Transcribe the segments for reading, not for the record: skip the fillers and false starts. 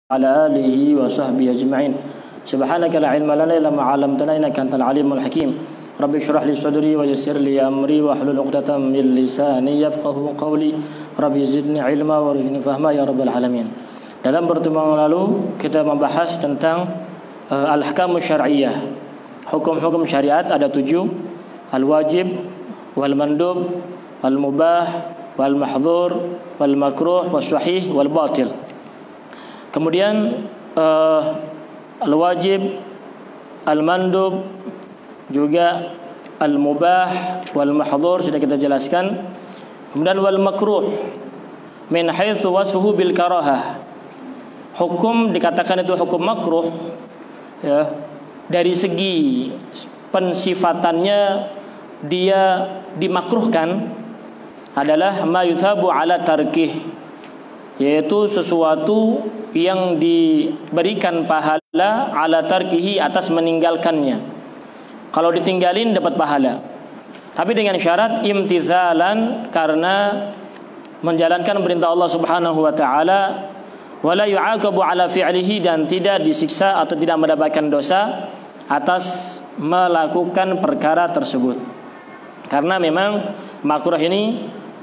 ala alihi wa sahbihi ajma'in. Subhanaka la ilma lana illa ma 'allamtana innaka antal alimul hakim. Rabbi shrah li sadri wa yassir li amri wa hlul 'uqdatam min lisani yafqahu qawli. Rabbi zidni ilma warzuqni fahma ya rabbal alamin. Dalam pertemuan lalu kita membahas tentang al-ahkamus syar'iyyah. Hukum-hukum syariat ada 7. Al-wajib, wal mandub, wal mubah, wal mahdhur, wal makruh, was sahih, wal batil. Kemudian al-wajib, al-mandub, juga al-mubah, wal mahdhur sudah kita jelaskan. Kemudian wal makruh min haitsu wasfuhu bil karahah. Hukum dikatakan itu hukum makruh ya, dari segi pensifatannya dia dimakruhkan adalah ma yuthabu ala tarkih, yaitu sesuatu yang diberikan pahala ala tarkihi, atas meninggalkannya. Kalau ditinggalin dapat pahala, tapi dengan syarat imtithalan, karena menjalankan perintah Allah Subhanahu wa taala, wala yu'aqabu ala fi'lihi, dan tidak disiksa atau tidak mendapatkan dosa atas melakukan perkara tersebut. Karena memang makruh ini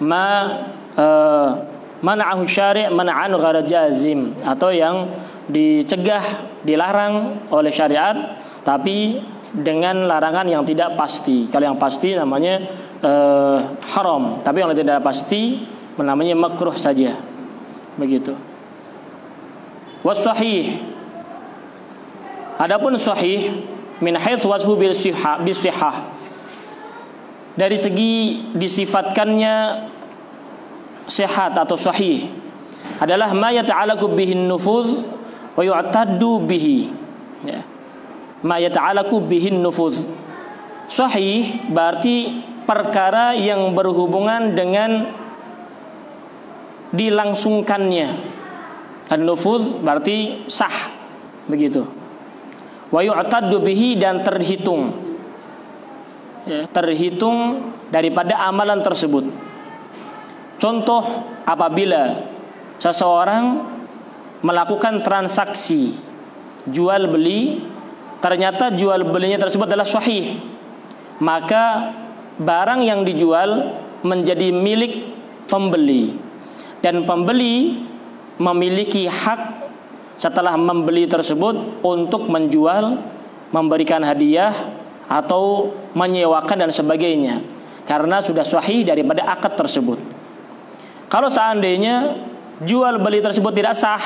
mana'ahu syari' mana'an ghara jazim, atau yang dicegah, dilarang oleh syariat tapi dengan larangan yang tidak pasti. Kalau yang pasti namanya haram, tapi yang tidak pasti namanya makruh saja. Begitu. Was sahih, adapun sahih min haitsu wasfu bil sihah, dari segi disifatkannya sehat atau sahih, adalah ma yata'allaqu bihi nufuz wa yu'taddu bihi ya. Ma yata'allaqu bihi nufuz, sahih berarti perkara yang berhubungan dengan dilangsungkannya. An-nufuz berarti sah, begitu. Wa yu'taddu bihi, dan terhitung ya, terhitung daripada amalan tersebut. Contoh, apabila seseorang melakukan transaksi jual beli, ternyata jual belinya tersebut adalah sahih, maka barang yang dijual menjadi milik pembeli, dan pembeli memiliki hak setelah membeli tersebut untuk menjual, memberikan hadiah, atau menyewakan dan sebagainya, karena sudah sahih daripada akad tersebut. Kalau seandainya jual beli tersebut tidak sah,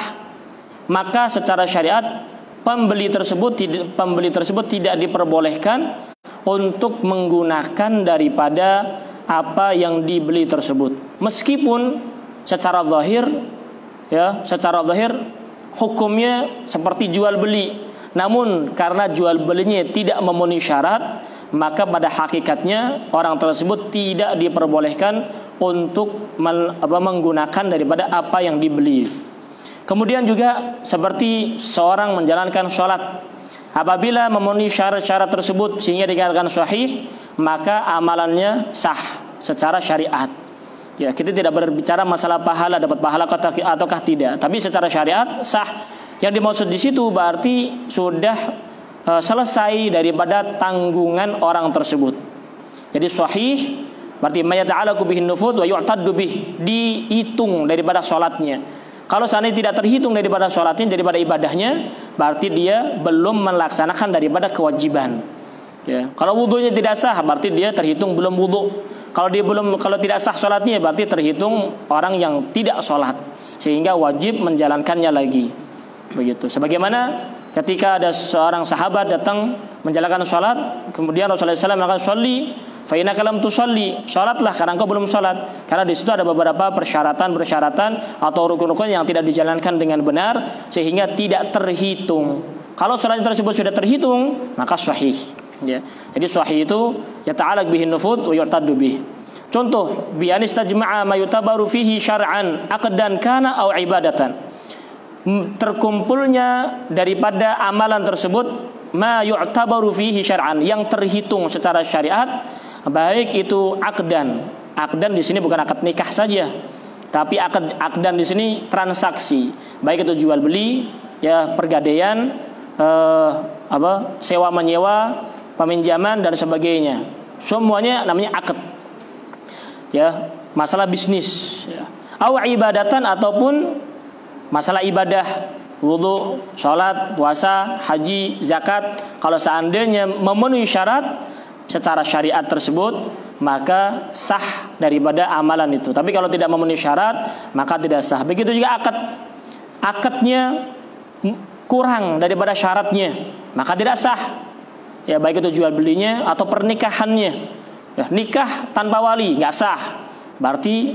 maka secara syariat pembeli tersebut tidak diperbolehkan untuk menggunakan daripada apa yang dibeli tersebut, meskipun secara zahir ya, secara zahir hukumnya seperti jual beli. Namun karena jual belinya tidak memenuhi syarat, maka pada hakikatnya orang tersebut tidak diperbolehkan untuk menggunakan daripada apa yang dibeli. Kemudian juga seperti seorang menjalankan sholat, apabila memenuhi syarat-syarat tersebut sehingga dikatakan sahih, maka amalannya sah secara syariat. Ya, kita tidak berbicara masalah pahala, dapat pahala ataukah tidak, tapi secara syariat sah. Yang dimaksud di situ berarti sudah selesai daripada tanggungan orang tersebut. Jadi sahih berarti ma yata'allaqu bihin nufuz wa yu'taddu bih, dihitung daripada sholatnya. Kalau seandainya tidak terhitung daripada sholatnya, daripada ibadahnya, berarti dia belum melaksanakan daripada kewajiban. Ya. Kalau wudunya tidak sah, berarti dia terhitung belum wudu. Kalau tidak sah sholatnya, berarti terhitung orang yang tidak sholat, sehingga wajib menjalankannya lagi. Begitu. Sebagaimana ketika ada seorang sahabat datang menjalankan sholat, kemudian Rasulullah SAW mengatakan sholli fa innaka lam tusolli, sholatlah karena engkau belum sholat. Karena di situ ada beberapa persyaratan atau rukun-rukun yang tidak dijalankan dengan benar, sehingga tidak terhitung. Kalau sholat tersebut sudah terhitung, maka sahih ya. Jadi sahih itu yata'allaq bihin nufuz wa yu'taddu bih. Contoh, bi anistajma'a ma yutabaru fihi syar'an aqdan kana aw ibadatan, terkumpulnya daripada amalan tersebut ma yu'tabaru fihi syar'an, yang terhitung secara syariat, baik itu akdan. Akdan di sini bukan akad nikah saja, Tapi akdan di sini transaksi, baik itu jual beli ya pergadaian, sewa menyewa, peminjaman dan sebagainya. Semuanya namanya akad. Ya, masalah bisnis, ya. Au ibadatan, ataupun masalah ibadah, wudu, sholat, puasa, haji, zakat. Kalau seandainya memenuhi syarat secara syariat tersebut, maka sah daripada amalan itu. Tapi kalau tidak memenuhi syarat, maka tidak sah. Begitu juga akad. Akadnya kurang daripada syaratnya, maka tidak sah. Ya, baik itu jual belinya atau pernikahannya. Ya, nikah tanpa wali nggak sah. Berarti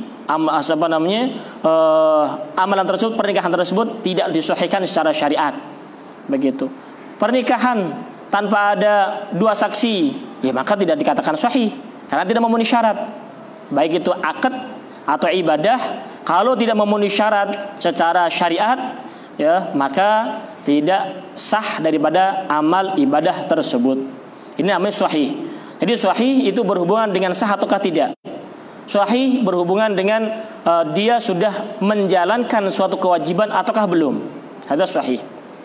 amalan tersebut, pernikahan tersebut tidak disahihkan secara syariat. Begitu. Pernikahan tanpa ada dua saksi, ya maka tidak dikatakan sahih karena tidak memenuhi syarat. Baik itu akad atau ibadah, kalau tidak memenuhi syarat secara syariat, ya maka tidak sah daripada amal ibadah tersebut. Ini namanya sahih. Jadi sahih itu berhubungan dengan sah ataukah tidak. Sahih berhubungan dengan dia sudah menjalankan suatu kewajiban ataukah belum. Hadza sahih.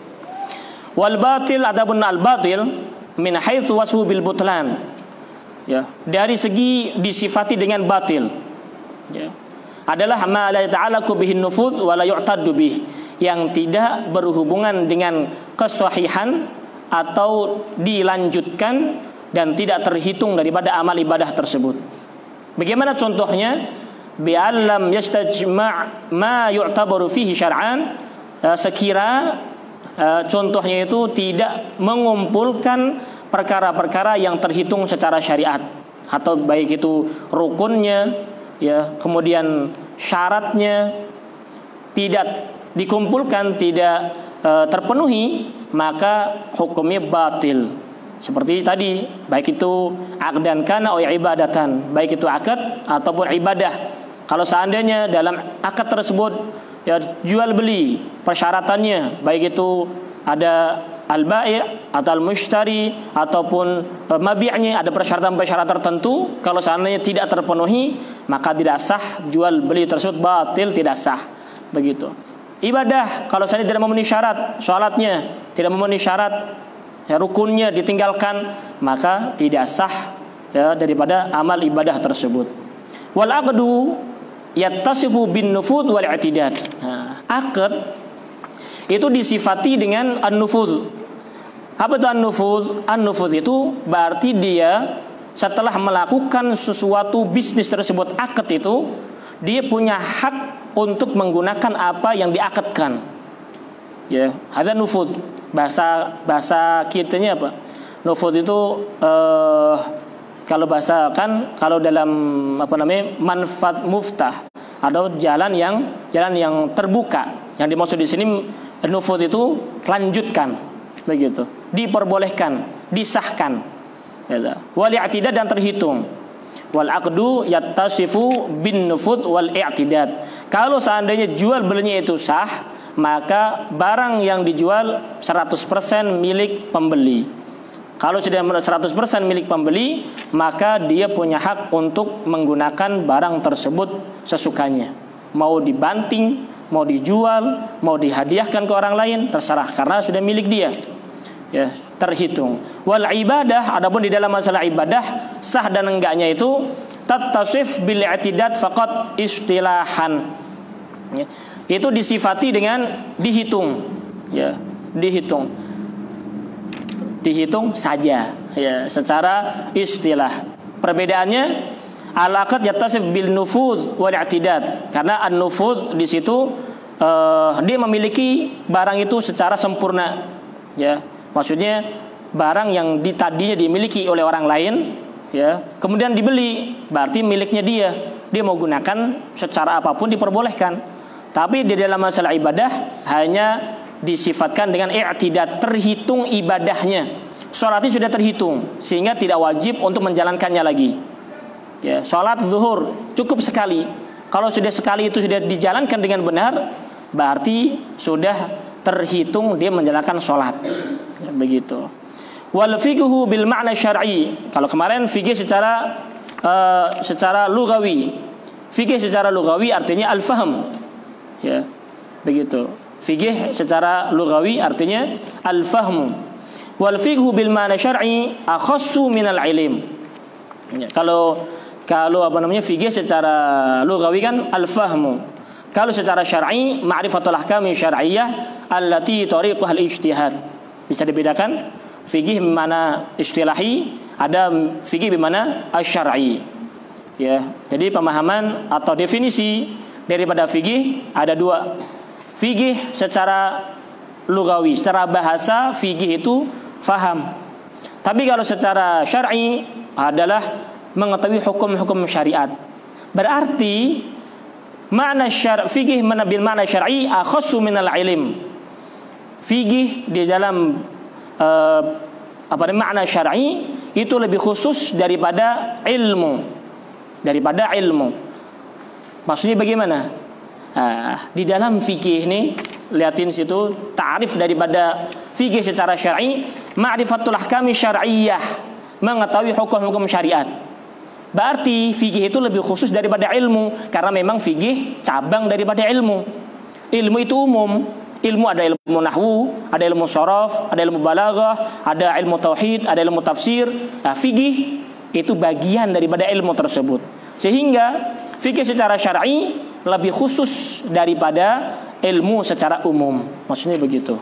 Wal batil, adapun al batil min haitsu wasfu bil butlan. Ya, dari segi disifati dengan batil. Ya. Adalah ma la ta'allaqu bihi nufuz wa la yu'taddu bih, yang tidak berhubungan dengan kesahihan atau dilanjutkan dan tidak terhitung daripada amal ibadah tersebut. Bagaimana contohnya? Bi'allam yastajma' ma yu'tabaru fihi syar'an, sekira contohnya itu tidak mengumpulkan perkara-perkara yang terhitung secara syariat, atau baik itu rukunnya, ya, kemudian syaratnya tidak dikumpulkan, tidak terpenuhi, maka hukumnya batil. Seperti tadi, baik itu akdan kana atau ibadatan, baik itu akad ataupun ibadah. Kalau seandainya dalam akad tersebut, ya, jual beli persyaratannya, baik itu ada al-bai' atau al-mushtari ataupun mabi'nya, ada persyaratan-persyaratan tertentu. Kalau seandainya tidak terpenuhi, maka tidak sah jual beli tersebut, batil, tidak sah. Begitu. Ibadah, kalau seandainya tidak memenuhi syarat, sholatnya tidak memenuhi syarat, ya, rukunnya ditinggalkan, maka tidak sah, ya, daripada amal ibadah tersebut. Wal aqdu yattasifu bin nufud wal i'tidad. Nah, akad itu disifati dengan an-nufuz. Apa itu an-nufuz? An-nufuz itu berarti dia setelah melakukan sesuatu bisnis tersebut, akad itu, dia punya hak untuk menggunakan apa yang diakadkan. Ya, ada nufuz. Bahasa kitanya apa? Nufuz itu kalau bahasa kan, kalau dalam manfaat muftah atau jalan yang terbuka. Yang dimaksud di sini nufuz itu lanjutkan, begitu. Diperbolehkan, disahkan. Wal i'tidad, dan terhitung. Wal aqdu yattasifu bin nufuz wal i'tidad. Kalau seandainya jual belinya itu sah, maka barang yang dijual 100% milik pembeli. Kalau sudah 100% milik pembeli, maka dia punya hak untuk menggunakan barang tersebut sesukanya. Mau dibanting, mau dijual, mau dihadiahkan ke orang lain, terserah, karena sudah milik dia. Ya, terhitung. Wal ibadah, adapun di dalam masalah ibadah, sah dan enggaknya itu tattasif bil i'tidad faqat istilahan. Ya. Itu disifati dengan dihitung, ya, dihitung saja, ya, secara istilah. Perbedaannya, al-aqd yattasif bil nufuz wal i'tidad, karena an-nufuz di situ dia memiliki barang itu secara sempurna, ya, maksudnya barang yang tadinya dimiliki oleh orang lain, ya, kemudian dibeli, berarti miliknya dia mau gunakan secara apapun diperbolehkan. Tapi di dalam masalah ibadah hanya disifatkan dengan i'tidad, terhitung ibadahnya. Sholatnya sudah terhitung, sehingga tidak wajib untuk menjalankannya lagi. Ya, sholat zuhur cukup sekali. Kalau sudah sekali itu sudah dijalankan dengan benar, berarti sudah terhitung dia menjalankan sholat. Ya, begitu. Wal fiqhu bil ma'na syar'i. Kalau kemarin fikih secara lugawi. Fikih secara lugawi artinya al-fahm. Ya, begitu. Fikih secara lughawi artinya al-fahmu. Wal fiqhu bil ma'na syar'i akhassu minal ilm. Kalau fikih secara lughawi kan al-fahmu. Kalau secara syar'i ma'rifatul ahkami syar'iyyah allati tariquhal ijtihad. Bisa dibedakan fikih bimana istilahi, ada fikih bimana asy-syar'i. Ya, jadi pemahaman atau definisi daripada fikih ada dua. Fikih secara lughawi, secara bahasa fikih itu faham. Tapi kalau secara syar'i adalah mengetahui hukum-hukum syariat. Berarti makna fikih bil makna syar'i akhassu minal ilm. Fikih di dalam makna syar'i itu lebih khusus daripada ilmu. Maksudnya bagaimana? Di dalam fikih ini lihatin situ ta'rif daripada fikih secara syar'i, ma'rifatul ahkami syar'iyyah, mengetahui hukum-hukum syariat. Berarti fikih itu lebih khusus daripada ilmu, karena memang fikih cabang daripada ilmu. Ilmu itu umum. Ilmu ada ilmu nahwu, ada ilmu sharaf, ada ilmu balaghah, ada ilmu tauhid, ada ilmu tafsir. Nah, fikih itu bagian daripada ilmu tersebut. Sehingga fikih secara syar'i lebih khusus daripada ilmu secara umum. Maksudnya begitu.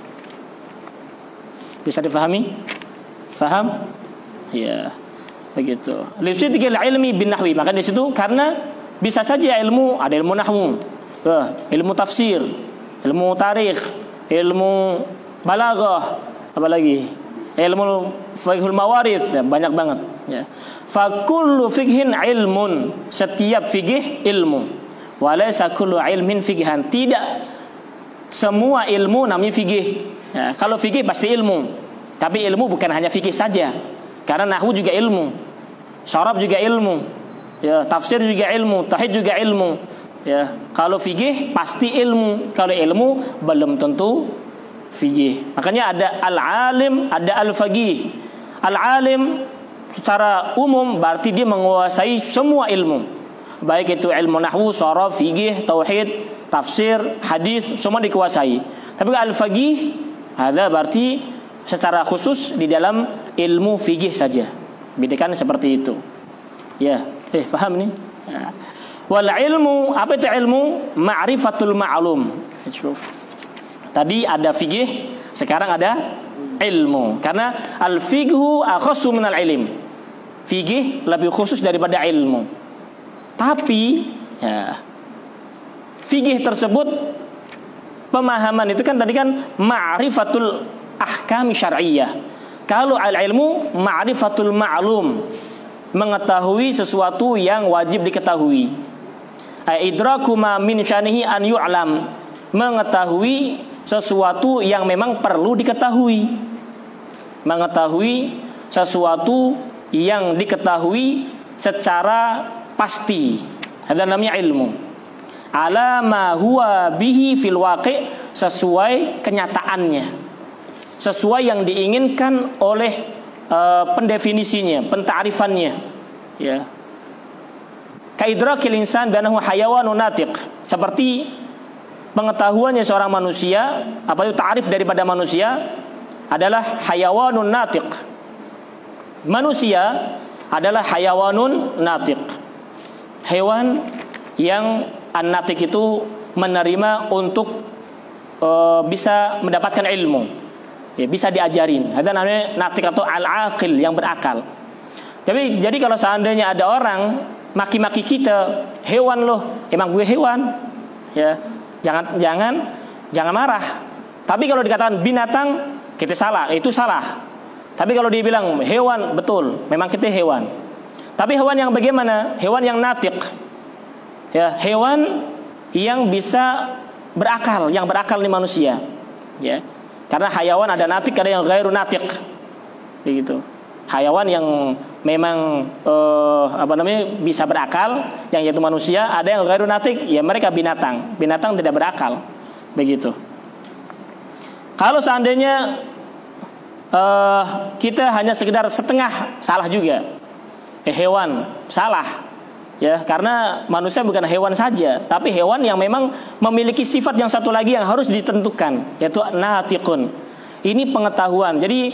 Bisa difahami? Faham? Ya. Begitu. Lisidqil ilmi bin nahwi. Maka di situ karena bisa saja ilmu, ada ilmu nahwu, ilmu tafsir, ilmu tarikh, ilmu balaghah, apalagi ilmu fiqhul mawarith, ya, banyak banget ya. Fa kullu fiqhin ilmun, setiap fikih ilmu. Wa laysa kullu ilmin fiqhan, tidak semua ilmu namanya fikih. Ya, kalau fikih pasti ilmu. Tapi ilmu bukan hanya fikih saja. Karena nahwu juga ilmu, syaraf juga ilmu, ya, tafsir juga ilmu, tauhid juga ilmu. Ya, kalau fikih pasti ilmu, kalau ilmu belum tentu fikih. Makanya ada al-alim, ada al-faqih. Al-alim secara umum berarti dia menguasai semua ilmu, baik itu ilmu nahwu, syaraf, fikih, tauhid, tafsir, hadis, semua dikuasai. Tapi al-faqih ada berarti secara khusus di dalam ilmu fikih saja. Bedakan seperti itu. Ya, paham nih? Ya. Wal ilmu, apa itu ilmu? Ma'rifatul ma'lum. Tadi ada fikih, sekarang ada ilmu. Karena al-fiqhu akhassu minal ilm. Fikih lebih khusus daripada ilmu. Tapi ya, fikih tersebut pemahaman itu kan tadi kan ma'rifatul ahkam syar'iyyah. Kalau al-ilmu ma'rifatul ma'lum, mengetahui sesuatu yang wajib diketahui. Idraku ma min syanihi an yu'lam, mengetahui sesuatu yang memang perlu diketahui. Mengetahui sesuatu yang diketahui secara pasti. Ada namanya ilmu. Ala ma huwa bihi fil waqi', sesuai kenyataannya, sesuai yang diinginkan oleh pendefinisinya, penta'rifannya. Ya. Kaidrakil insan banahu hayawanun natiq, seperti pengetahuannya seorang manusia, apa itu ta'rif daripada manusia adalah hayawanun natiq. Manusia adalah hayawanun natiq. Hewan yang an-natiq itu menerima untuk bisa mendapatkan ilmu. Ya, bisa diajarin. Ada namanya natik atau al-aqil, yang berakal. Jadi kalau seandainya ada orang maki-maki kita, hewan loh, emang gue hewan. Ya, jangan marah. Tapi kalau dikatakan binatang, kita salah, itu salah. Tapi kalau dibilang hewan, betul, memang kita hewan. Tapi hewan yang bagaimana? Hewan yang natik. Ya, hewan yang bisa berakal, yang berakal di manusia. Ya. Karena hayawan ada natik, ada yang ghairu natik. Begitu. Hayawan yang memang bisa berakal, yang yaitu manusia, ada yang ghairu natik, ya mereka binatang. Binatang tidak berakal. Begitu. Kalau seandainya kita hanya sekedar setengah, salah juga. Hewan salah. Ya, karena manusia bukan hewan saja, tapi hewan yang memang memiliki sifat yang satu lagi yang harus ditentukan, yaitu natiqun. Ini pengetahuan. Jadi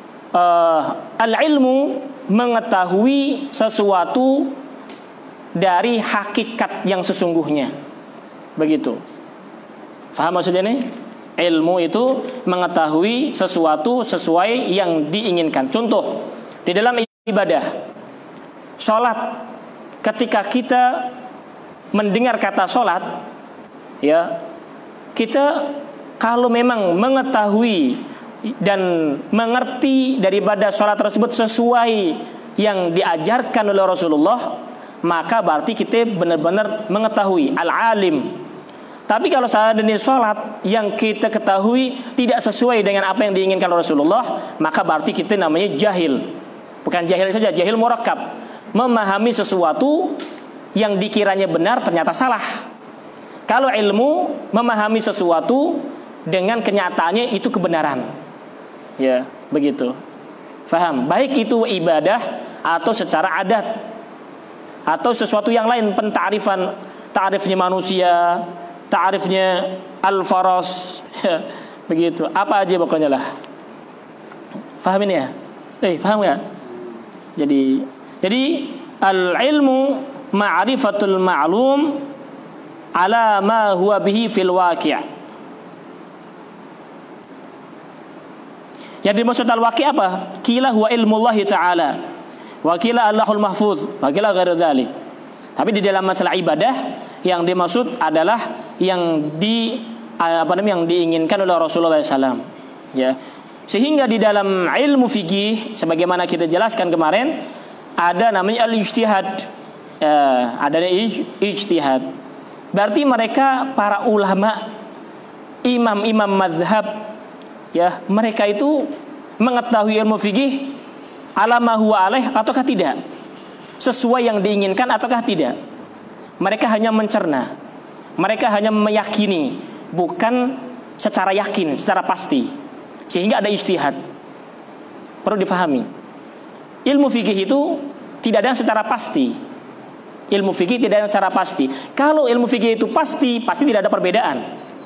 al-ilmu mengetahui sesuatu dari hakikat yang sesungguhnya. Begitu. Faham maksudnya nih? Ilmu itu mengetahui sesuatu sesuai yang diinginkan. Contoh, di dalam ibadah salat, ketika kita mendengar kata salat, ya, kita kalau memang mengetahui dan mengerti daripada salat tersebut sesuai yang diajarkan oleh Rasulullah, maka berarti kita benar-benar mengetahui, al-alim. Tapi kalau seandainya salat yang kita ketahui tidak sesuai dengan apa yang diinginkan oleh Rasulullah, maka berarti kita namanya jahil. Bukan jahil saja, jahil murakkab, memahami sesuatu yang dikiranya benar ternyata salah. Kalau ilmu memahami sesuatu dengan kenyataannya itu kebenaran. Ya, begitu. Faham? Baik itu ibadah atau secara adat atau sesuatu yang lain, pentarifan, ta'rifnya manusia, ta'rifnya al-faras, ya, begitu. Apa aja pokoknya lah. Faham ini ya? Faham enggak? Jadi al-ilmu ma'rifatul ma'lum ala ma huwa bihi fil waqi'. Yang dimaksud al-waqi' apa? Qila huwa ilmullahi ta'ala, wa qila Allahul mahfuz, wa qila ghairu dzalik. Tapi di dalam masalah ibadah yang dimaksud adalah yang yang diinginkan oleh Rasulullah SAW. Ya. Sehingga di dalam ilmu fikih, sebagaimana kita jelaskan kemarin, ada namanya al-ijtihad. Adanya ijtihad. Berarti mereka para ulama, imam-imam mazhab, ya, mereka itu mengetahui ilmu fikih ala ma huwa alaih ataukah tidak, sesuai yang diinginkan ataukah tidak. Mereka hanya mencerna, mereka hanya meyakini, bukan secara yakin, secara pasti. Sehingga ada ijtihad. Perlu difahami, ilmu fikih itu tidak ada yang secara pasti. Ilmu fikih tidak ada yang secara pasti. Kalau ilmu fikih itu pasti tidak ada perbedaan.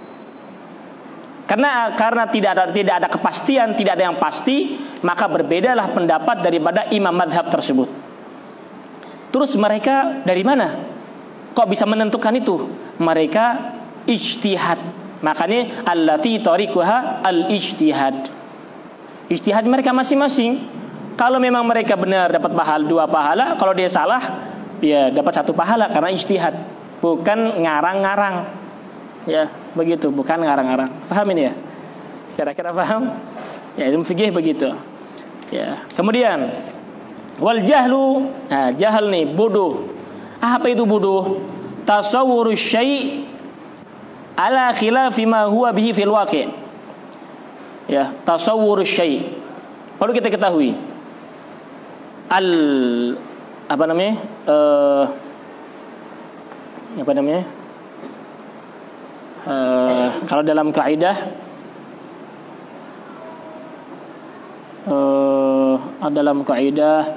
Karena tidak ada kepastian, tidak ada yang pasti, maka berbedalah pendapat daripada imam madhab tersebut. Terus mereka dari mana kok bisa menentukan itu? Mereka ijtihad. Makanya allati tariquha al-ijtihad. Ijtihad mereka masing-masing. Kalau memang mereka benar dapat pahala 2 pahala, kalau dia salah ya dapat 1 pahala karena ijtihad, bukan ngarang-ngarang. Ya, begitu, bukan ngarang-ngarang. Paham ini ya? Kira-kira paham? Ya, ilmu fikih begitu. Ya. Kemudian wal jahlu, nah, jahal nih, bodoh. Apa itu bodoh? Tasawwurus syai' ala khilafi ma huwa bihi fil waqi'. Ya, tasawwurus syai'. Perlu kita ketahui. Kalau dalam kaidah dalam kaidah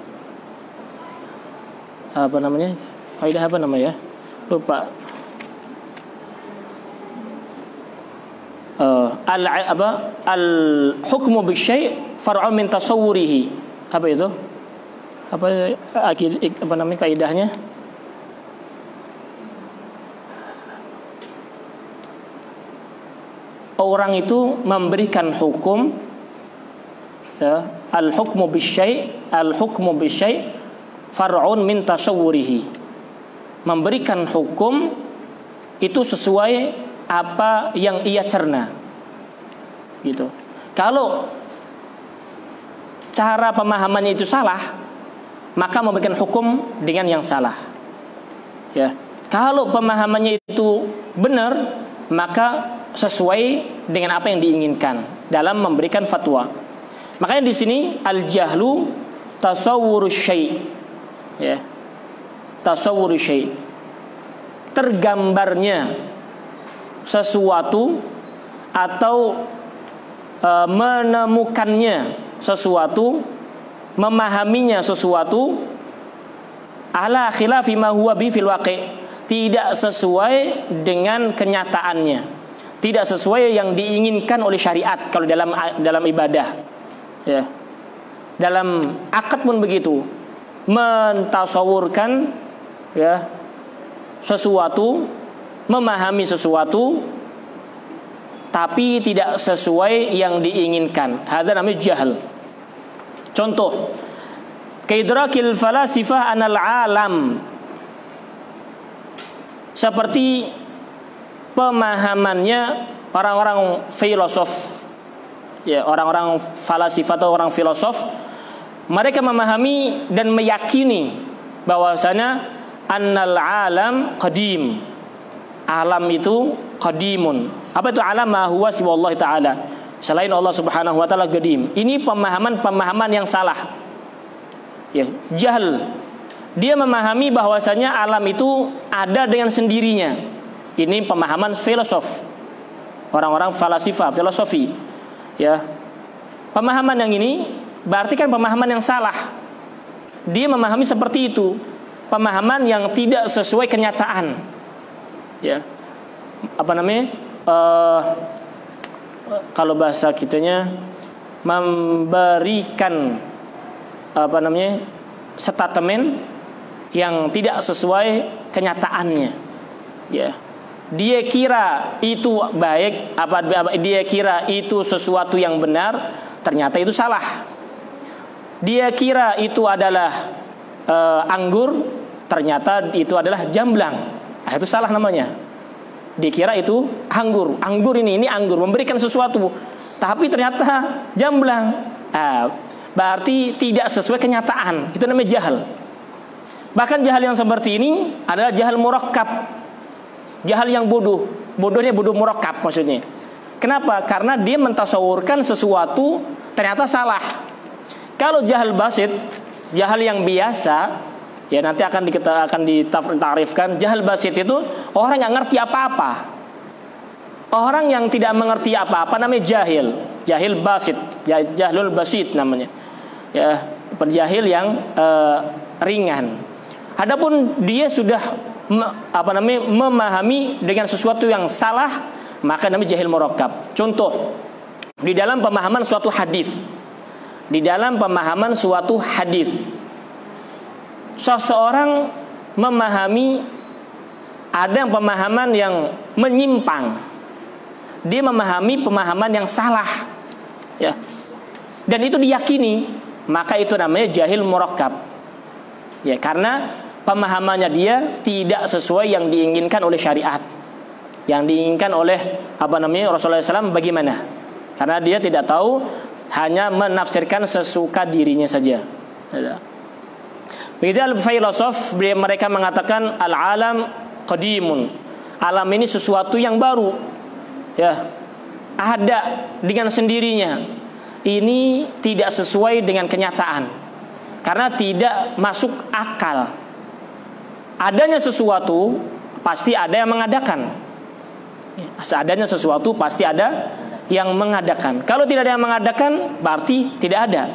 kaidah apa namanya? Lupa. Al-hukmu bisyai' far'un min tasawwurihi. Apa itu? Apa namanya kaidahnya? Orang itu memberikan hukum, ya, al-hukmu bisyai' far'un min tasawwurihi. Memberikan hukum itu sesuai apa yang ia cerna. Gitu. Kalau cara pemahamannya itu salah, maka memberikan hukum dengan yang salah. Ya. Kalau pemahamannya itu benar, maka sesuai dengan apa yang diinginkan dalam memberikan fatwa. Makanya di sini al-jahlu tasawwurus syai'. Ya. Tasawwurus syai'. Tergambarnya sesuatu atau menemukannya sesuatu, memahaminya sesuatu ala khilafi ma huwa bi fil waqi', tidak sesuai dengan kenyataannya, tidak sesuai yang diinginkan oleh syariat kalau dalam ibadah, ya. Dalam akad pun begitu, mentasawurkan, ya, sesuatu, memahami sesuatu tapi tidak sesuai yang diinginkan. Hada namanya jahal. Contoh, kaidrakil falasifah anal alam, seperti pemahamannya orang-orang filosof, ya, orang-orang falasifah atau orang filosof. Mereka memahami dan meyakini bahwasanya annal alam qadim, alam itu qadimun. Apa itu alam? Ma huwa siwallah ta'ala, selain Allah subhanahu wa ta'ala qadim. Ini pemahaman yang salah, ya, jahil. Dia memahami bahwasanya alam itu ada dengan sendirinya. Ini pemahaman filosof, orang-orang falasifah, filosofi, ya. Pemahaman yang ini berarti kan pemahaman yang salah. Dia memahami seperti itu, pemahaman yang tidak sesuai kenyataan, ya. Apa namanya? Kalau bahasa kitanya, memberikan apa namanya, statement yang tidak sesuai kenyataannya, ya. Dia kira itu baik, dia kira itu sesuatu yang benar, ternyata itu salah. Dia kira itu adalah anggur, ternyata itu adalah jamblang. Nah, itu salah namanya. Dikira itu anggur. Anggur ini anggur, memberikan sesuatu, tapi ternyata jamblang. Nah, berarti tidak sesuai kenyataan. Itu namanya jahal. Bahkan jahal yang seperti ini adalah jahal murakkab, jahal yang bodoh. Bodohnya bodoh murakkab maksudnya. Kenapa? Karena dia mentasawurkan sesuatu ternyata salah. Kalau jahal basit, jahal yang biasa, ya, nanti akan ditarifkan. Jahal basit itu orang yang ngerti apa-apa. Orang yang tidak mengerti apa-apa namanya jahil. Jahil basit, jahlul basit namanya. Ya, penjahil yang ringan. Adapun dia sudah memahami dengan sesuatu yang salah, maka namanya jahil murakkab. Contoh, di dalam pemahaman suatu hadis. Di dalam pemahaman suatu hadis, seseorang memahami, ada pemahaman yang menyimpang. Dia memahami pemahaman yang salah, ya. Dan itu diyakini, maka itu namanya jahil murakkab. Ya, karena pemahamannya dia tidak sesuai yang diinginkan oleh syariat, yang diinginkan oleh Rasulullah SAW bagaimana. Karena dia tidak tahu, hanya menafsirkan sesuka dirinya saja. Begitu al-filosof, mereka mengatakan al-alam qadimun, alam ini sesuatu yang baru, ya, ada dengan sendirinya. Ini tidak sesuai dengan kenyataan, karena tidak masuk akal. Adanya sesuatu pasti ada yang mengadakan. Adanya sesuatu pasti ada yang mengadakan. Kalau tidak ada yang mengadakan, berarti tidak ada.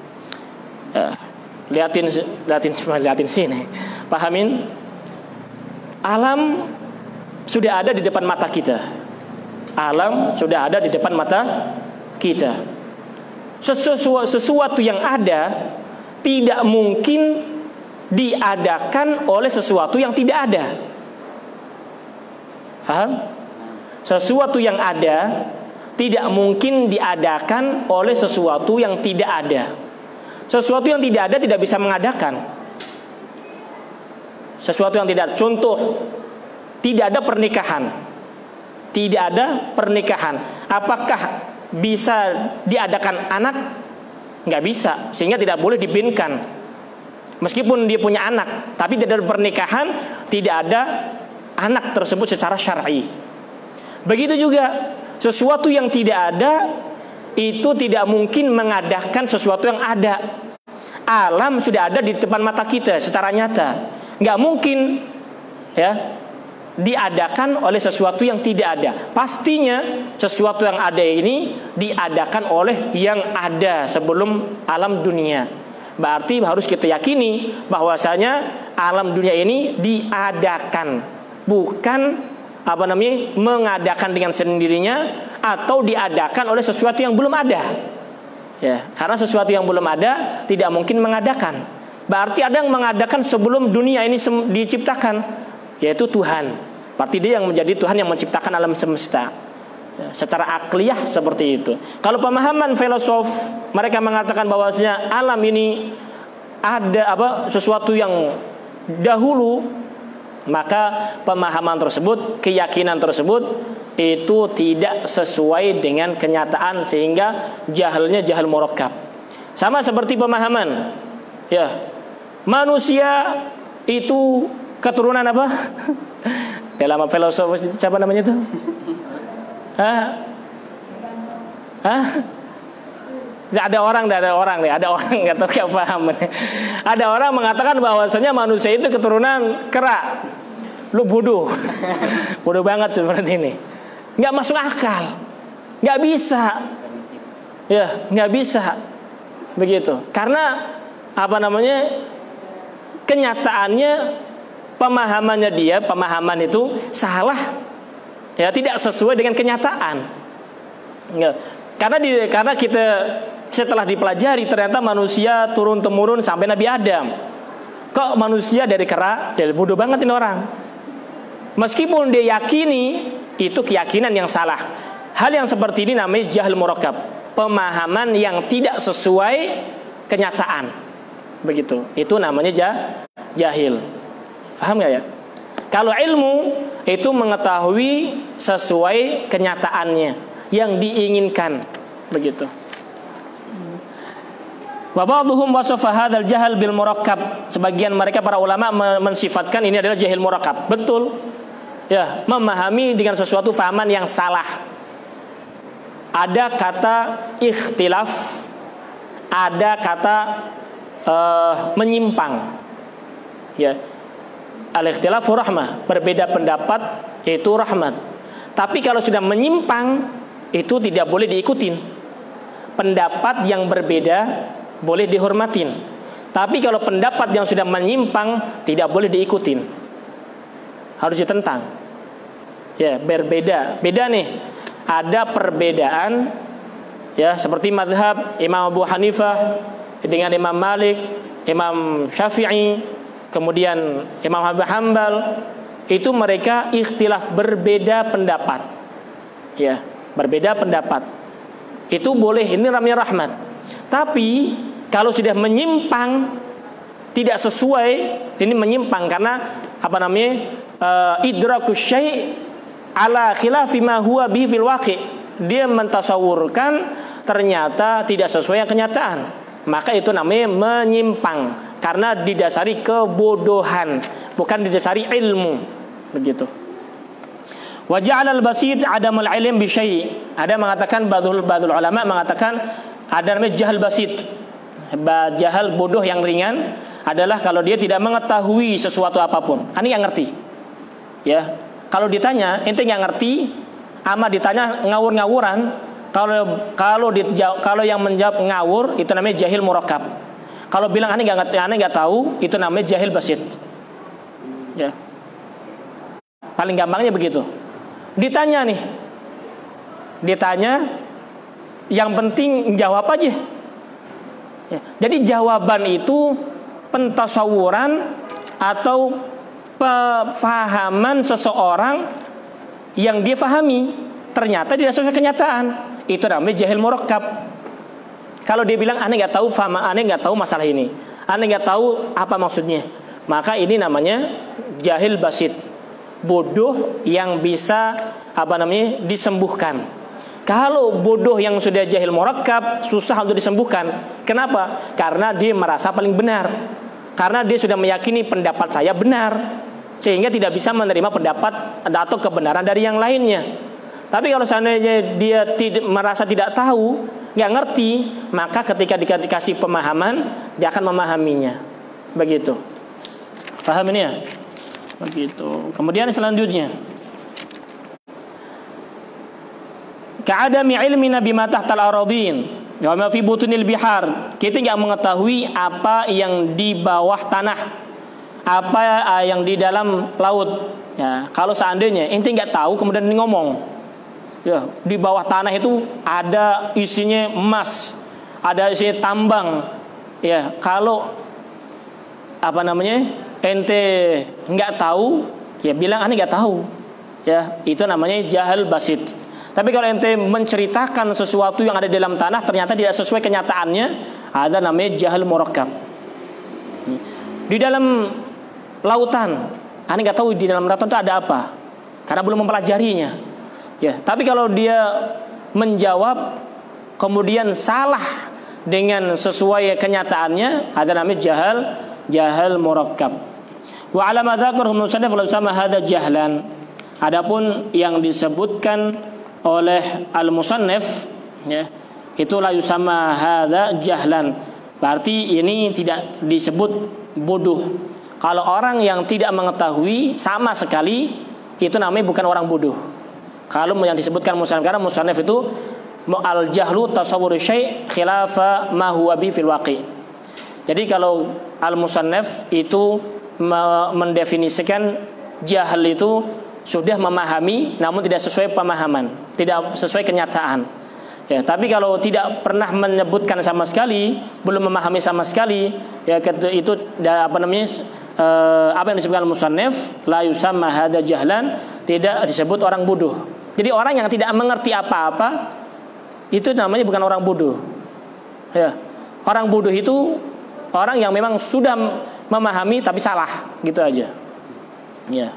Lihatin sini. Pahamin. Alam sudah ada di depan mata kita. Alam sudah ada di depan mata kita. Sesuatu yang ada tidak mungkin diadakan oleh sesuatu yang tidak ada. Faham? Sesuatu yang ada tidak mungkin diadakan oleh sesuatu yang tidak ada. Sesuatu yang tidak ada tidak bisa mengadakan. Sesuatu yang tidak, contoh, tidak ada pernikahan. Tidak ada pernikahan. Apakah bisa diadakan anak? Nggak bisa, sehingga tidak boleh dibinkan. Meskipun dia punya anak, tapi dari pernikahan tidak ada anak tersebut secara syar'i. Begitu juga sesuatu yang tidak ada itu tidak mungkin mengadakan sesuatu yang ada. Alam sudah ada di depan mata kita secara nyata. Nggak mungkin, ya, diadakan oleh sesuatu yang tidak ada. Pastinya sesuatu yang ada ini diadakan oleh yang ada sebelum alam dunia. Berarti harus kita yakini bahwasanya alam dunia ini diadakan, bukan mengadakan dengan sendirinya atau diadakan oleh sesuatu yang belum ada. Ya, karena sesuatu yang belum ada tidak mungkin mengadakan. Berarti ada yang mengadakan sebelum dunia ini diciptakan, yaitu Tuhan. Berarti dia yang menjadi Tuhan yang menciptakan alam semesta. Ya, secara akliyah seperti itu. Kalau pemahaman filosof, mereka mengatakan bahwasanya alam ini ada sesuatu yang dahulu, maka pemahaman tersebut, keyakinan tersebut itu tidak sesuai dengan kenyataan, sehingga jahalnya jahal murakkab. Sama seperti pemahaman, ya, manusia itu keturunan apa? Dalam filosof siapa namanya itu? Ada orang nggak tahu kayak paham. Ada orang mengatakan bahwasanya manusia itu keturunan kera. Lu bodoh, bodoh banget seperti ini. Nggak masuk akal, nggak bisa, ya nggak bisa begitu. Karena kenyataannya pemahaman itu salah, ya tidak sesuai dengan kenyataan. Ya. Karena kita setelah dipelajari ternyata manusia turun temurun sampai Nabi Adam. Kok manusia dari kera? Dari bodoh banget ini orang. Meskipun dia yakini itu keyakinan yang salah. Hal yang seperti ini namanya jahil murakkab, pemahaman yang tidak sesuai kenyataan. Begitu. Itu namanya jahil. Paham gak ya? Kalau ilmu itu mengetahui sesuai kenyataannya yang diinginkan, begitu. Wa ba'dhum wasafa hadzal jahal bil murakkab. Sebagian mereka para ulama mensifatkan ini adalah jahil murakkab. Betul. Ya, memahami dengan sesuatu fahaman yang salah. Ada kata ikhtilaf, ada kata menyimpang. Ya. Al-ikhtilafu rahmah, berbeda pendapat itu rahmat. Tapi kalau sudah menyimpang itu tidak boleh diikutin. Pendapat yang berbeda boleh dihormatin. Tapi kalau pendapat yang sudah menyimpang tidak boleh diikutin. Harus ditentang. Ya, berbeda. Beda nih. Ada perbedaan, ya, seperti mazhab Imam Abu Hanifah dengan Imam Malik, Imam Syafi'i, kemudian Imam Abu Hanbal, itu mereka ikhtilaf, berbeda pendapat. Ya, berbeda pendapat. Itu boleh, ini namanya rahmat. Tapi kalau sudah menyimpang, tidak sesuai, ini menyimpang karena idrakus syai' ala khilafi ma huwa bi fil waqi'. Dia mentasawurkan ternyata tidak sesuai dengan kenyataan. Maka itu namanya menyimpang karena didasari kebodohan, bukan didasari ilmu. Begitu. Wa ja'ala al-basit adamul ilm bi syai'. Ada mengatakan ba'dul ulama mengatakan ada namanya jahal basit. Jahal bodoh yang ringan adalah kalau dia tidak mengetahui sesuatu apapun. Ini nggak ngerti. Ya. Kalau ditanya, ente nggak ngerti, ama ditanya ngawur-ngawuran, kalau yang menjawab ngawur itu namanya jahil murakkab. Kalau bilang aneh nggak tahu, itu namanya jahil basit. Ya. Paling gampangnya begitu. Ditanya, yang penting jawab aja. Ya. Jadi jawaban itu pentasawuran atau pahaman seseorang yang dia fahami ternyata tidak sesuai kenyataan. Itu namanya jahil murakkab. Kalau dia bilang aneh nggak tahu masalah ini, aneh nggak tahu apa maksudnya, maka ini namanya jahil basit, bodoh yang bisa disembuhkan. Kalau bodoh yang sudah jahil murakkab susah untuk disembuhkan. Kenapa? Karena dia merasa paling benar. Karena dia sudah meyakini pendapat saya benar, sehingga tidak bisa menerima pendapat atau kebenaran dari yang lainnya. Tapi kalau seandainya dia merasa tidak tahu, nggak ngerti, maka ketika dikasih pemahaman, dia akan memahaminya. Begitu. Faham ini ya? Begitu. Kemudian selanjutnya, ka'adami ilmina bima tahtal aradhin wa ma fi butunil bihar. Kita nggak mengetahui apa yang di bawah tanah, apa yang di dalam laut. Ya, kalau seandainya ente nggak tahu kemudian ngomong, ya di bawah tanah itu ada isinya emas, ada isinya tambang. Ya, kalau apa namanya ente nggak tahu, ya bilang ane nggak tahu. Ya, itu namanya jahal basit. Tapi kalau ente menceritakan sesuatu yang ada di dalam tanah ternyata tidak sesuai kenyataannya, ada namanya jahal murakkab. Di dalam lautan, ane nggak tahu di dalam lautan itu ada apa, karena belum mempelajarinya. Ya, tapi kalau dia menjawab kemudian salah dengan sesuai kenyataannya, ada namanya jahal murakkab. Wa ala ma dzakarahu musannif la sama hada jahlan. Adapun yang disebutkan oleh al-musannif, ya, itu la yusama hada jahlan. Berarti ini tidak disebut bodoh. Kalau orang yang tidak mengetahui sama sekali, itu namanya bukan orang bodoh. Kalau yang disebutkan musannif, karena musannif itu al-jahlu tasawwur syai' khilafa ma huwa bi fil waqi'. Jadi kalau al-musannif itu mendefinisikan jahal itu sudah memahami namun tidak sesuai pemahaman, tidak sesuai kenyataan. Ya, tapi kalau tidak pernah menyebutkan sama sekali, belum memahami sama sekali, ya itu apa namanya apa yang disebutkan musannif la yusamma hada jahlan, tidak disebut orang bodoh. Jadi orang yang tidak mengerti apa-apa itu namanya bukan orang bodoh. Ya. Orang bodoh itu orang yang memang sudah memahami tapi salah, gitu aja. Ya.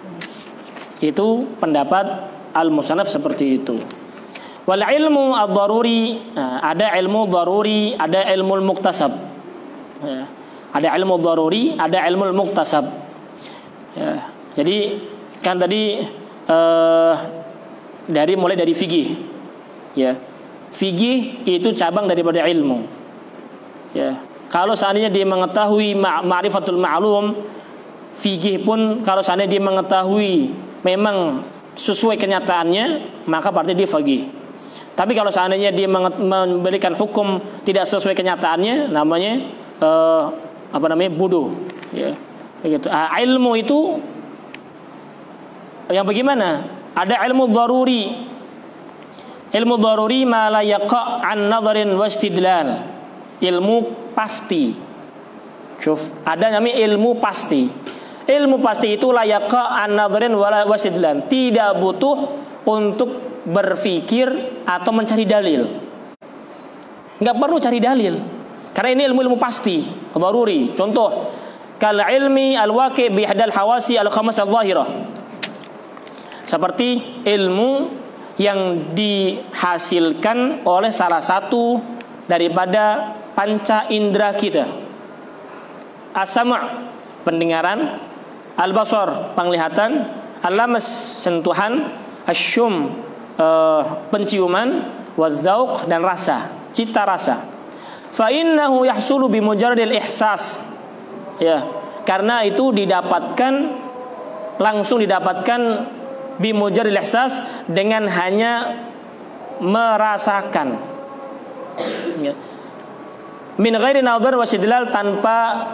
Itu pendapat al-musannif seperti itu. Wal ilmu ad-daruri, ada ilmu daruri, ada ilmu muktasab. Ya. Ada ilmu daruri, ada ilmu muktasab. Ya. Jadi kan tadi mulai dari fikih. Ya. Fikih itu cabang daripada ilmu. Ya. Kalau seandainya dia mengetahui ma'rifatul ma'lum, fikih pun kalau seandainya dia mengetahui memang sesuai kenyataannya, maka berarti dia fikih. Tapi kalau seandainya dia memberikan hukum tidak sesuai kenyataannya, namanya apa namanya bodoh. Ya, begitu. Ilmu itu yang bagaimana? Ada ilmu daruri. Ilmu daruri ma la yaqa' an nadharin wa istidlal. Ilmu pasti. Ada namanya ilmu pasti. Ilmu pasti itu la yaqa' an nadharin wa istidlal. Tidak butuh untuk berpikir atau mencari dalil. Nggak perlu cari dalil, karena ini ilmu pasti, daruri. Contoh, kal ilmi al-waqi' bi ihdal hawasi al-khamas al-zahirah. Seperti ilmu yang dihasilkan oleh salah satu daripada panca indera kita. As-sam', pendengaran, al-basar, penglihatan, al-lamas, sentuhan, asyum, penciuman, wadzauq, dan rasa, cita rasa. Fa innahu yahsulu bi mujarradil ihsas. Ya, karena itu langsung didapatkan bi mujarradil ihsas, dengan hanya merasakan. Ya. Min ghairi nadhar wa istidlal, tanpa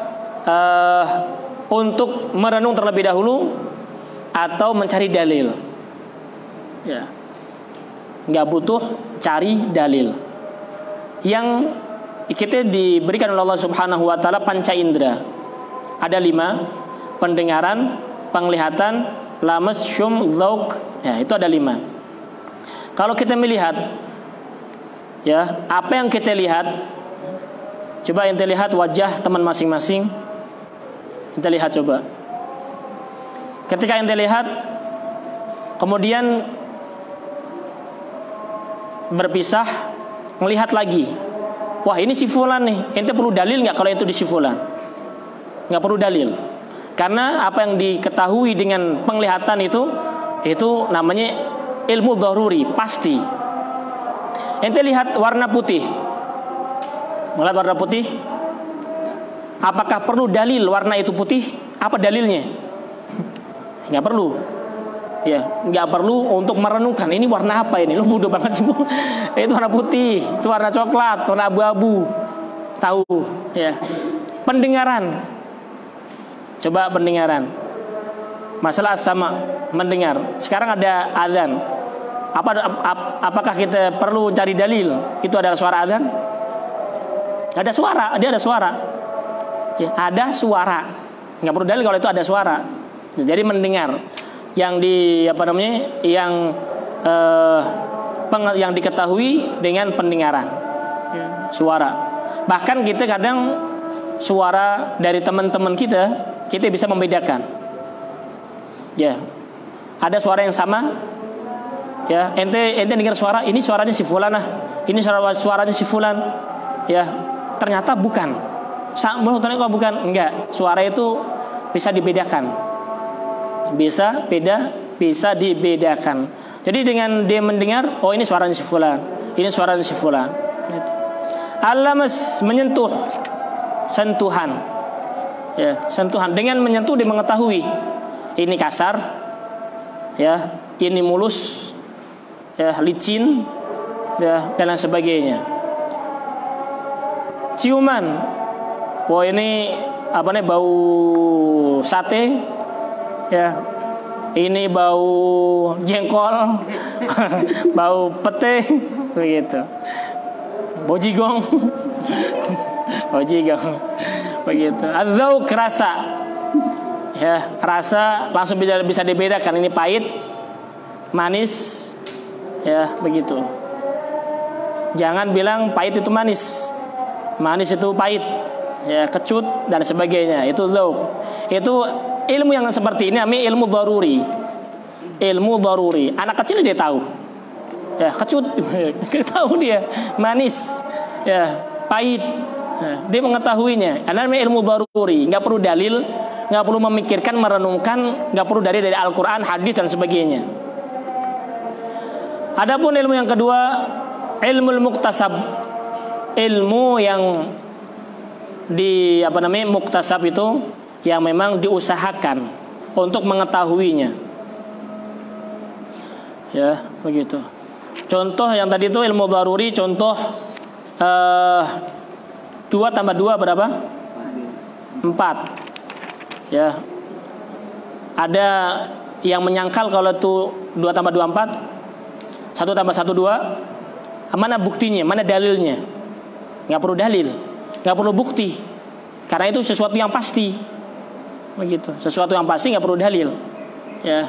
untuk merenung terlebih dahulu atau mencari dalil. Ya. Nggak butuh cari dalil. Yang kita diberikan oleh Allah Subhanahu wa taala panca indera. Ada 5: pendengaran, penglihatan, lamas, syum, dzauq. Ya, itu ada 5. Kalau kita melihat, ya, apa yang kita lihat? Coba ente lihat wajah teman masing-masing. Ente lihat coba. Ketika ente lihat, kemudian berpisah, melihat lagi, wah ini si fulan nih. Ente perlu dalil nggak kalau itu di si fulan? Nggak perlu dalil, karena apa yang diketahui dengan penglihatan itu namanya ilmu daruri, pasti. Ente lihat warna putih, melihat warna putih, apakah perlu dalil warna itu putih? Apa dalilnya? Nggak perlu. Ya, nggak perlu untuk merenungkan ini warna apa ini. Lu bodoh banget sih. Itu warna putih, itu warna coklat, warna abu-abu. Tahu, ya. Pendengaran. Coba pendengaran. Masalah sama mendengar. Sekarang ada azan. Apakah kita perlu cari dalil? Itu adalah suara azan? Ada suara, dia ada suara. Ya, ada suara. Nggak perlu dalil kalau itu ada suara. Jadi mendengar. Yang yang diketahui dengan pendengaran. Suara. Bahkan kita kadang suara dari teman-teman kita bisa membedakan. Ya, ada suara yang sama. Ya, ente dengar suara, ini suaranya si fulan, ini suaranya si fulan. Ya, ternyata bukan. Menurut kok bukan? Enggak. Suara itu bisa dibedakan. Bisa dibedakan. Jadi dengan dia mendengar, oh ini suaranya si fulan, ini suaranya si fulan. Alamas menyentuh, sentuhan. Ya, sentuhan. Dengan menyentuh dia mengetahui ini kasar, ya, ini mulus, ya, licin, ya, dan lain sebagainya. Ciuman, wah ini bau sate, ya, ini bau jengkol, bau pete, begitu. Bau jigong, begitu. Adzauq rasa. Ya, rasa langsung bisa dibedakan ini pahit, manis, ya, begitu. Jangan bilang pahit itu manis, manis itu pahit, ya, kecut dan sebagainya. Itu dzauq. Itu ilmu yang seperti ini namanya ilmu daruri. Ilmu daruri. Anak kecil dia tahu. Ya, kecut, tahu dia, manis, ya, pahit. Nah, dia mengetahuinya. Ini namanya ilmu daruri. Nggak perlu dalil. Nggak perlu memikirkan, merenungkan, nggak perlu dari Al-Quran, hadis dan sebagainya. Adapun ilmu yang kedua, ilmu muktasab, ilmu yang muktasab itu yang memang diusahakan untuk mengetahuinya. Ya, begitu. Contoh yang tadi itu ilmu daruri, contoh 2 tambah 2 berapa? 4. Ya, ada yang menyangkal kalau itu 2 tambah 2 4, 1 tambah 1 2. Mana buktinya? Mana dalilnya? Nggak perlu dalil, nggak perlu bukti, karena itu sesuatu yang pasti. Begitu, sesuatu yang pasti nggak perlu dalil. Ya.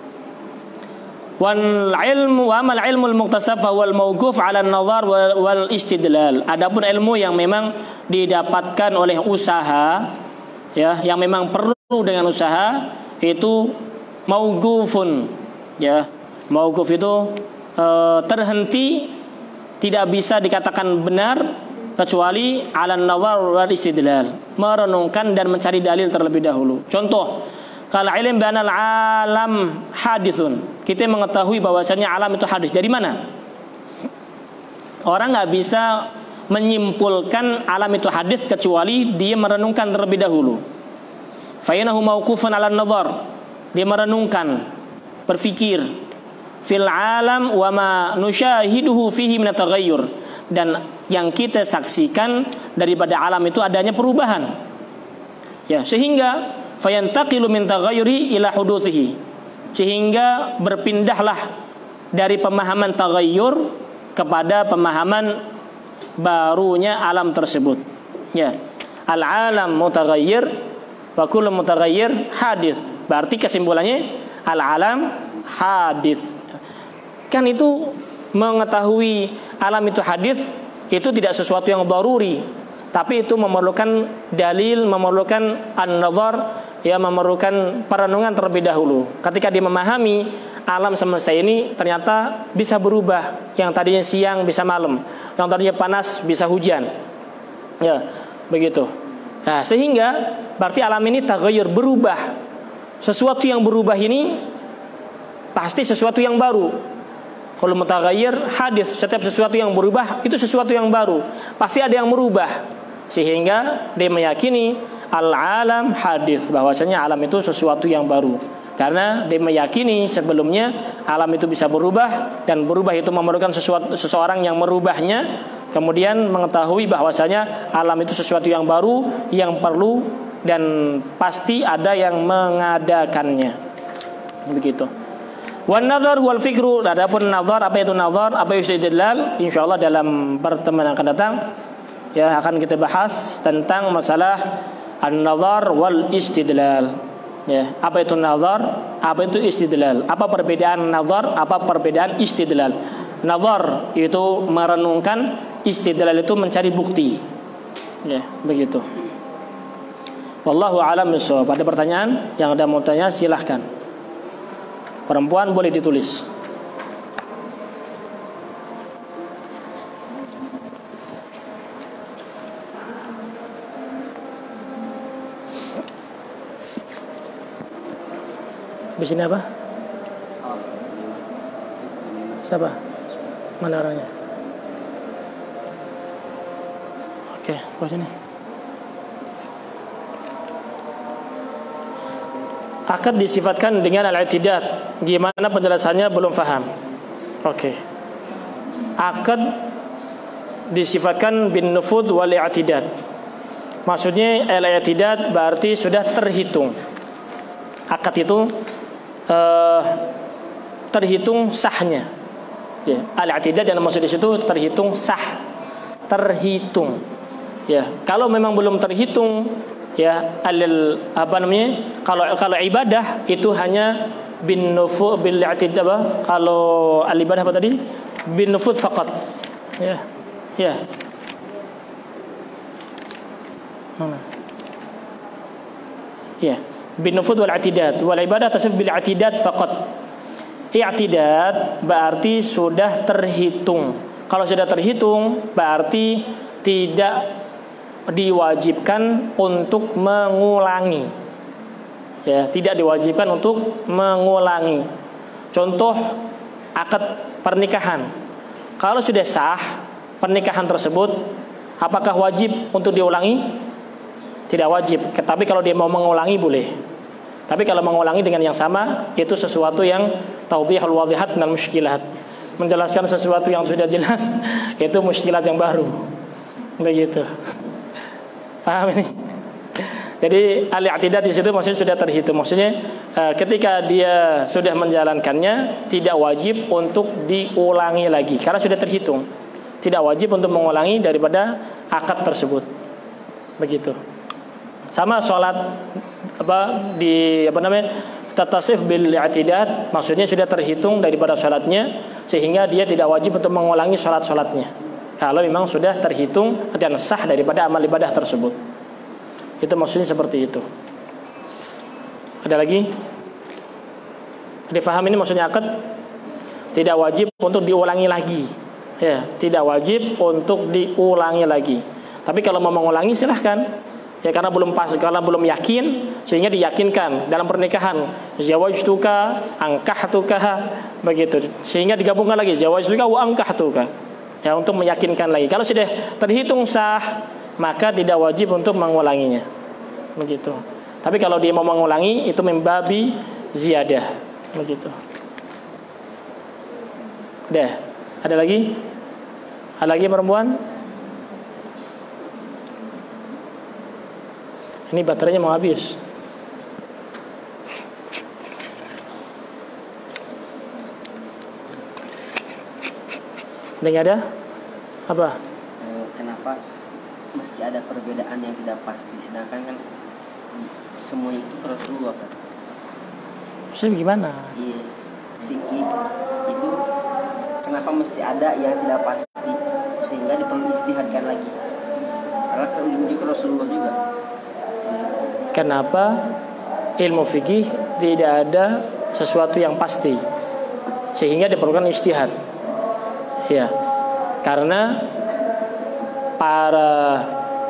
Wal ilmu wa amal ilmul muktasab fa wal mauquf 'ala an-nazar wal istidlal. Adapun ilmu yang memang didapatkan oleh usaha, ya, yang memang perlu dengan usaha, itu mauqufun. Ya, mauquf itu terhenti, tidak bisa dikatakan benar kecuali 'ala an-nazar wal istidlal, merenungkan dan mencari dalil terlebih dahulu. Contoh, kalau ilm bi anal alam hadithun, kita mengetahui bahwasanya alam itu hadis. Dari mana? Orang nggak bisa menyimpulkan alam itu hadis kecuali dia merenungkan terlebih dahulu. Fa'inahu mauqufun 'ala an-nazar. Dia merenungkan, berpikir fil alam wa ma nusyahiduhu fihi min at-taghayyur, dan yang kita saksikan daripada alam itu adanya perubahan. Ya, sehingga fayantaqilu min taghayyuri ila huduthihi, sehingga berpindahlah dari pemahaman taghayyur kepada pemahaman barunya alam tersebut. Ya, al-alam mutaghayyir wa kullu mutaghayyir hadis. Berarti kesimpulannya al-alam hadis. Kan itu mengetahui alam itu hadis itu tidak sesuatu yang daruri, tapi itu memerlukan dalil, memerlukan an-nazar, ya, memerlukan perenungan terlebih dahulu. Ketika dia memahami alam semesta ini ternyata bisa berubah, yang tadinya siang bisa malam, yang tadinya panas bisa hujan. Ya, begitu. Nah, sehingga berarti alam ini taghayyur, berubah. Sesuatu yang berubah ini pasti sesuatu yang baru. Kalau mutaghayyir hadis, setiap sesuatu yang berubah itu sesuatu yang baru, pasti ada yang merubah. Sehingga dia meyakini al-alam hadis, bahwasanya alam itu sesuatu yang baru. Karena dia meyakini sebelumnya alam itu bisa berubah, dan berubah itu memerlukan seseorang yang merubahnya. Kemudian mengetahui bahwasanya alam itu sesuatu yang baru yang perlu dan pasti ada yang mengadakannya. Begitu. Wan nazar wal fikru, adapun nazar, apa itu nazar, apa itu istidlal, insyaallah dalam pertemuan yang akan datang ya akan kita bahas tentang masalah an-nazar wal istidlal. Ya, apa itu nazar, apa itu istidlal, apa perbedaan nazar, apa perbedaan istidlal. Nazar itu merenungkan, istidlal itu mencari bukti. Ya, begitu. Wallahu a'lam bishawab. Ada pertanyaan yang ada mau tanya silahkan. Perempuan boleh ditulis. Di sini apa? Siapa? Mana orangnya? Oke, buat sini. Akad disifatkan dengan al-i'tidad. Gimana penjelasannya belum paham. Oke. Akad disifatkan bin nufud wal i'tidad. Maksudnya al-i'tidad berarti sudah terhitung. Akad itu terhitung sahnya. Ya, al-i'tidad yang maksud di situ terhitung sah. Terhitung. Ya, kalau memang belum terhitung ya kalau ibadah itu hanya bin nufud bil i'tidad apa? Kalau al-ibadah apa tadi? Bin nufud faqat. Ya. Ya. Mana? Ya, bin nufud wal i'tidad. Wal ibadah tasif bil i'tidad faqat. I'tidad berarti sudah terhitung. Kalau sudah terhitung berarti tidak diwajibkan untuk mengulangi. Ya, tidak diwajibkan untuk mengulangi. Contoh akad pernikahan. Kalau sudah sah pernikahan tersebut, apakah wajib untuk diulangi? Tidak wajib. Tapi kalau dia mau mengulangi boleh. Tapi kalau mengulangi dengan yang sama itu sesuatu yang tawdihul wadhihat minal mushkilat. Menjelaskan sesuatu yang sudah jelas itu muskilat yang baru. Begitu. Paham ini? Jadi al-i'tidad di situ maksudnya sudah terhitung. Maksudnya ketika dia sudah menjalankannya tidak wajib untuk diulangi lagi karena sudah terhitung. Tidak wajib untuk mengulangi daripada akad tersebut. Begitu. Sama sholat tatasif bil i'tidad, maksudnya sudah terhitung daripada sholatnya sehingga dia tidak wajib untuk mengulangi sholatnya. Kalau memang sudah terhitung dan sah daripada amal ibadah tersebut. Itu maksudnya seperti itu. Ada lagi? Difaham ini maksudnya akad tidak wajib untuk diulangi lagi. Ya, tidak wajib untuk diulangi lagi. Tapi kalau mau mengulangi silahkan. Ya karena belum pas, karena belum yakin sehingga diyakinkan dalam pernikahan. Zawajtuka, ankahtuka, begitu. Sehingga digabungkan lagi zawajtuka wa ankahtuka. Ya untuk meyakinkan lagi. Kalau sudah terhitung sah, maka tidak wajib untuk mengulanginya. Begitu. Tapi kalau dia mau mengulangi itu membabi ziyadah. Begitu. Udah. Ada lagi? Ada lagi perempuan? Ini baterainya mau habis. Udah nggak ada? Apa? Kenapa mesti ada perbedaan yang tidak pasti, sedangkan kan semuanya itu Rasulullah kan? Maksudnya gimana? Iya, fikih itu kenapa mesti ada yang tidak pasti sehingga diperlu istihadkan lagi? Karena ujung-ujungnya Rasulullah juga. Kenapa ilmu fikih tidak ada sesuatu yang pasti sehingga diperlukan ijtihad? Ya, karena para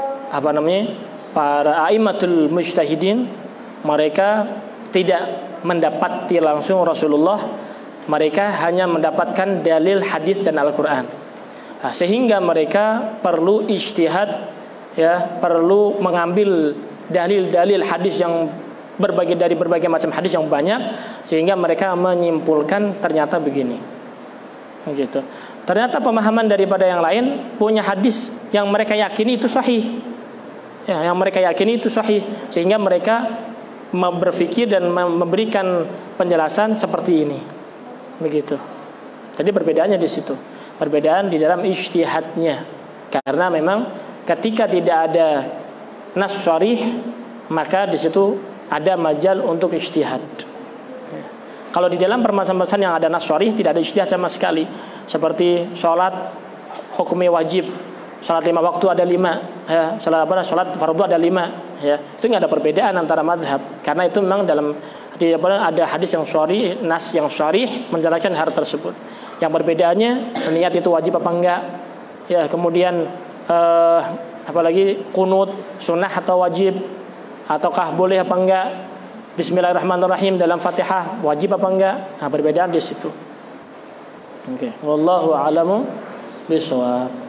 a'immatul mujtahidin mereka tidak mendapati langsung Rasulullah, mereka hanya mendapatkan dalil hadis dan Al-Qur'an. Nah, sehingga mereka perlu ijtihad, ya, perlu mengambil dalil-dalil hadis yang berbagai macam hadis yang banyak sehingga mereka menyimpulkan ternyata begini. Gitu. Ternyata pemahaman daripada yang lain punya hadis yang mereka yakini itu sahih. ya, yang mereka yakini itu sahih, sehingga mereka berpikir dan memberikan penjelasan seperti ini. Begitu. Jadi perbedaannya di situ. Perbedaan di dalam ijtihadnya. Karena memang ketika tidak ada nas sharih, maka di situ ada majal untuk ijtihad. Ya. Kalau di dalam permasalahan yang ada nas sharih tidak ada ijtihad sama sekali. Seperti sholat hukumnya wajib, sholat 5 waktu ada 5, ya. Sholat fardu ada 5, ya. Itu nggak ada perbedaan antara madhab, karena itu memang dalam ada hadis yang sharih, nas yang sharih menjelaskan hal tersebut. Yang perbedaannya niat itu wajib apa enggak, ya. Kemudian apalagi kunut sunnah atau wajib, ataukah boleh apa enggak, Bismillahirrahmanirrahim dalam Fatihah wajib apa enggak. Nah, perbedaan di situ. Oke, wallahu a'lamu bishawab.